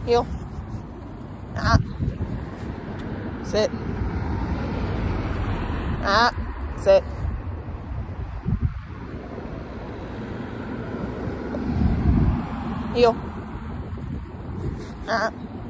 Heel. Ah. Sit. Ah. Sit. Heel. Ah.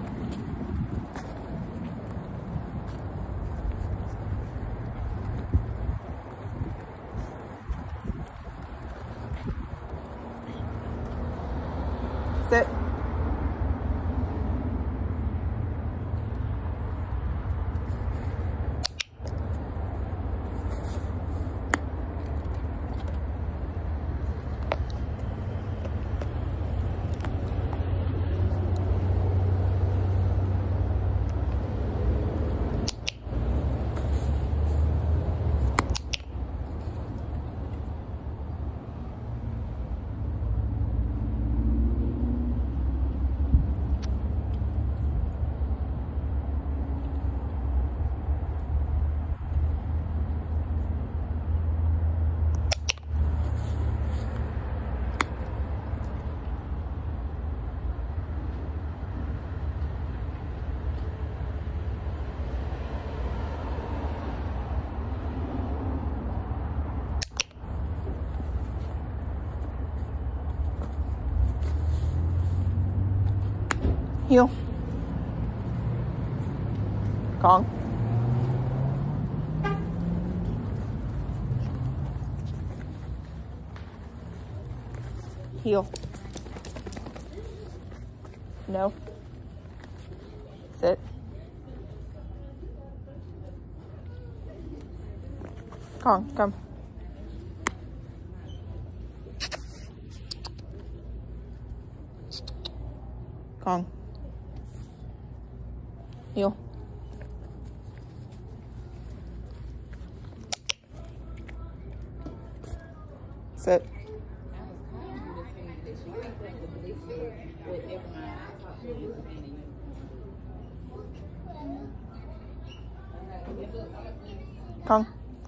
Sit. Heel. Kong. Heel. No. Sit. Kong, come. Kong. Heel. Sit. Kong.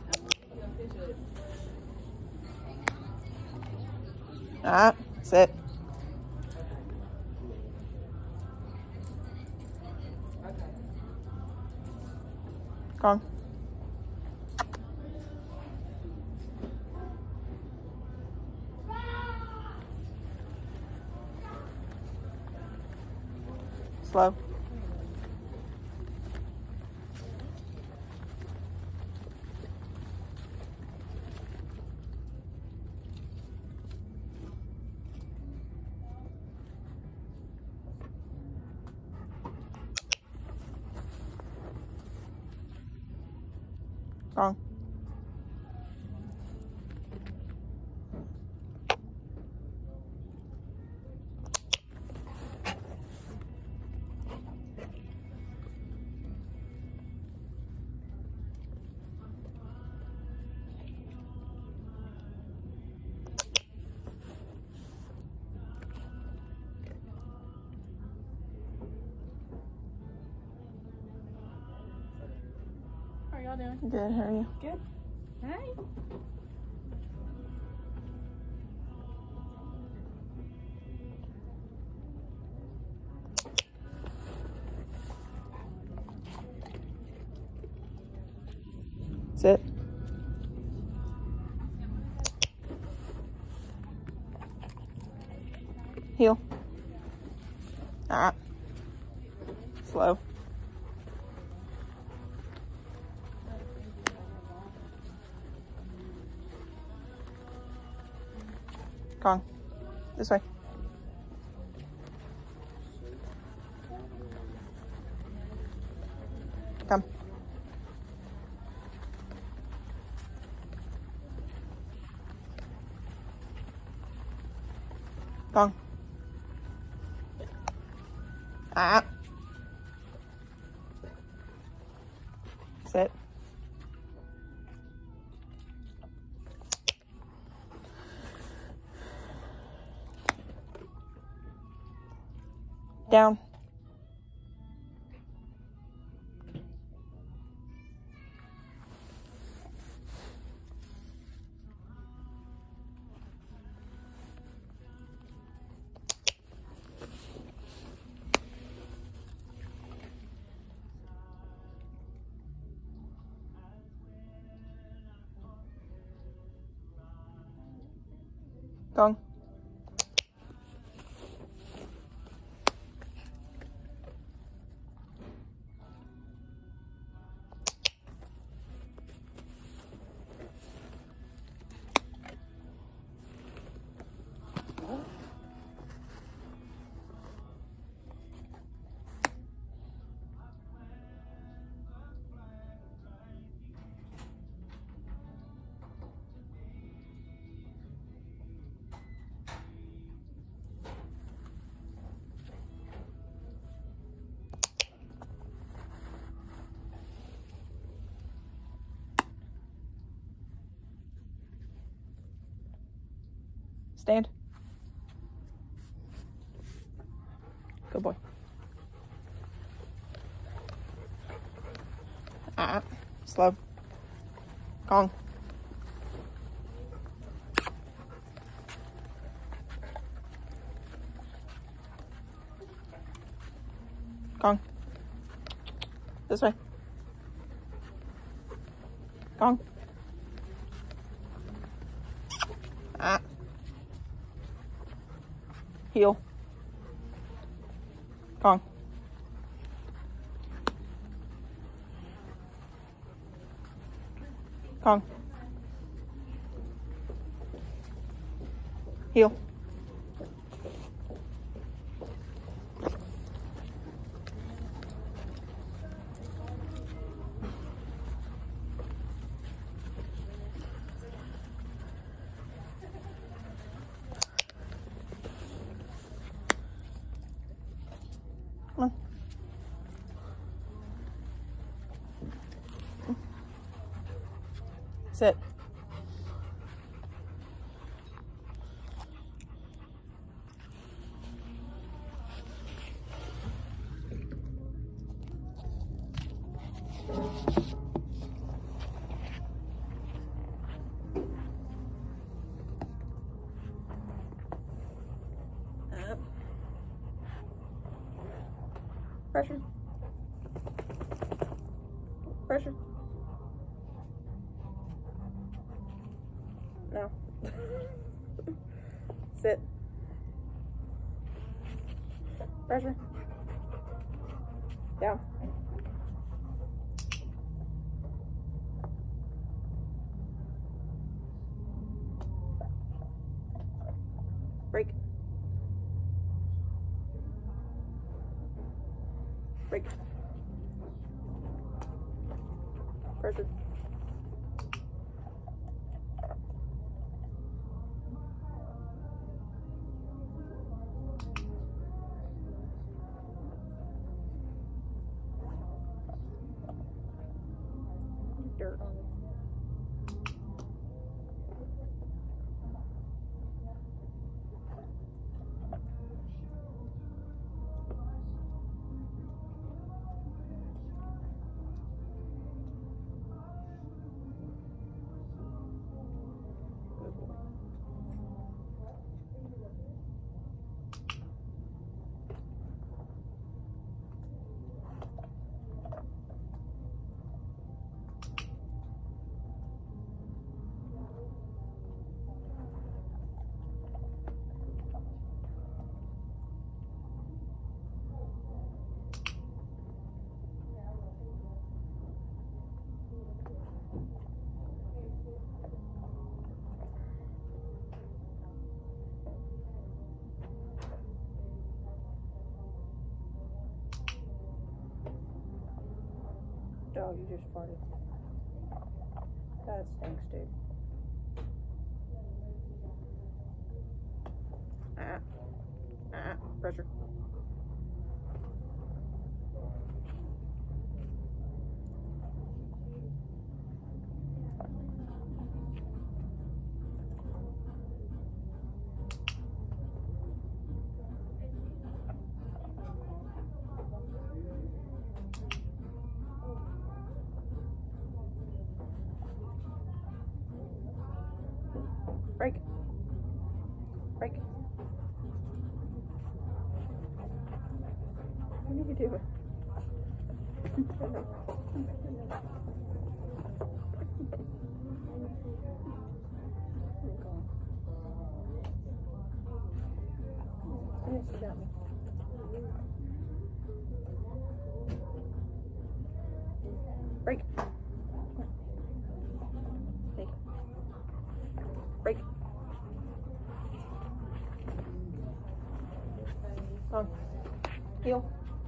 Ah, sit. Kong. Slow. Kong. How are y'all doing? Good, how are you? Good. Hi. Sit. Heel. Ah. Slow. Kong. This way. Come. Kong. Ah. Sit. Down. Gong. Stand. Good boy. Slow. Gong. Gong. This way. Gong. Heel. Gong. Gong. Heel. Come on. Sit. Up. Pressure. Pressure. No. Sit. Pressure. Down. Break. Break. Pressure. Dirt on it. Dog, you just farted. That stinks, dude. Pressure. Break. Break. What are you doing? Yes, you got me. Break. Take it. Break. Come on. Heel.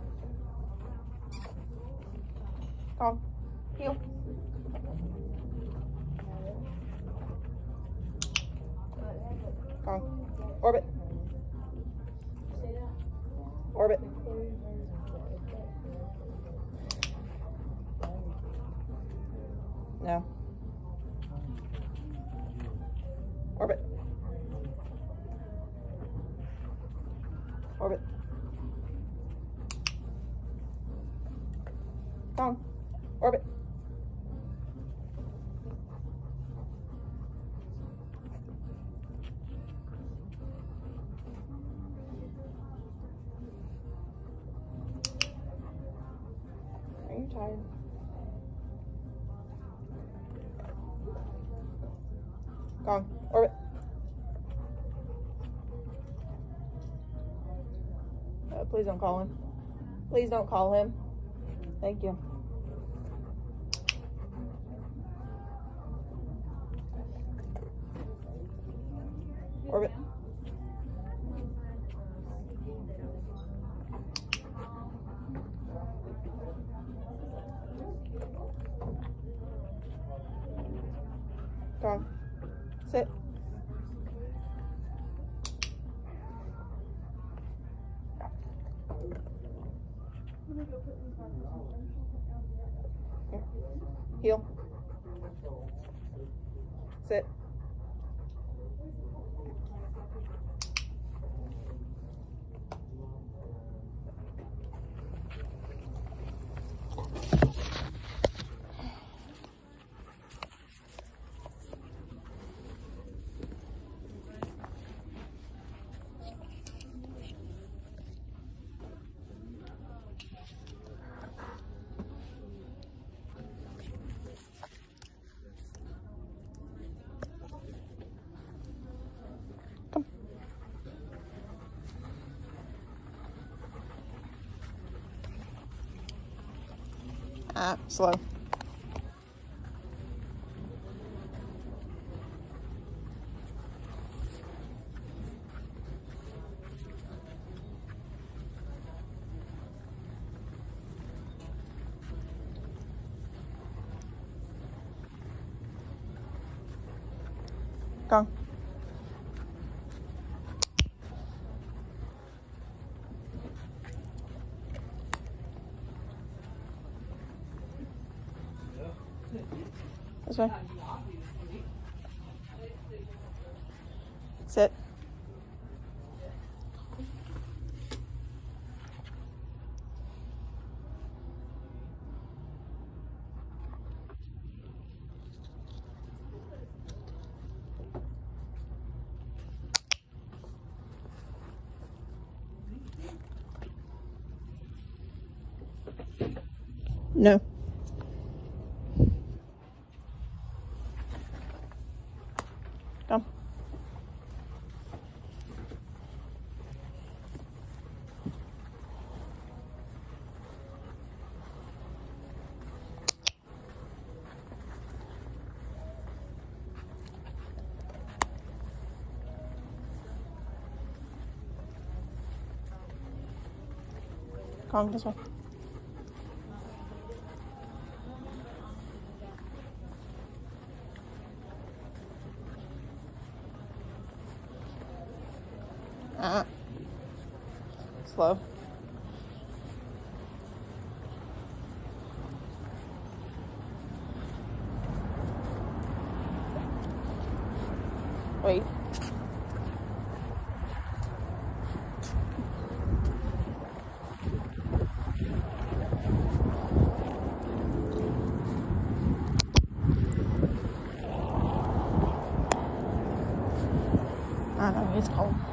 Come on. Heel. Come on. Orbit. Orbit. No. Orbit. Orbit. Come on. Orbit. Are you tired? Go on. Orbit. Please don't call him. Please don't call him. Thank you. Orbit. Go on. Sit. Here. Heel. Sit. Slow. Go. This way. Sit. No. Come. Come this way. Slow. Wait. I know, it's cold.